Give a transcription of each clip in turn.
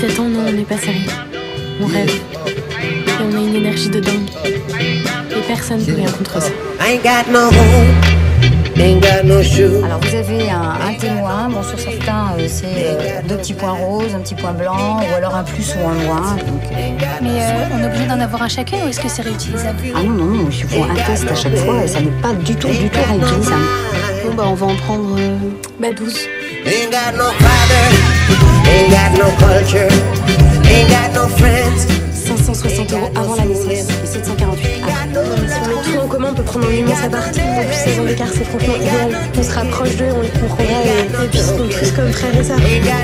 17 ans, non, on n'est pas sérieux. On rêve. Et on a une énergie de dingue. Et personne peut rien contre ça. Alors vous avez un témoin, bon sur certains c'est 2 petits points roses, un petit point blanc, ou alors un plus ou un moins. Donc, Mais on est obligé d'en avoir un chacun ou est-ce que c'est réutilisable? Ah non, il faut un test à chaque fois et ça n'est pas du tout réutilisable. Bon bah on va en prendre 12. 560 € avant la naissance et 748 après. Si on met tout en commun, on peut prendre un immense appart. En plus, 16 ans d'écart, c'est franchement idéal. On se rapproche d'eux, on les comprendra et puis ils seront tous comme frères et sœurs.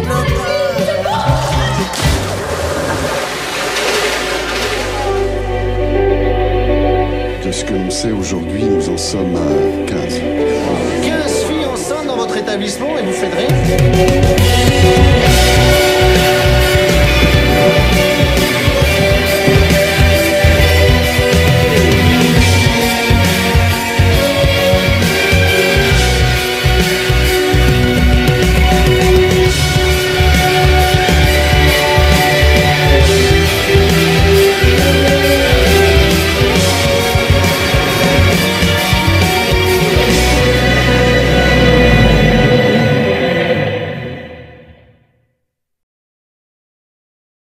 De ce que l'on sait aujourd'hui, nous en sommes à 15. 15 filles enceintes dans votre établissement et vous faites rien?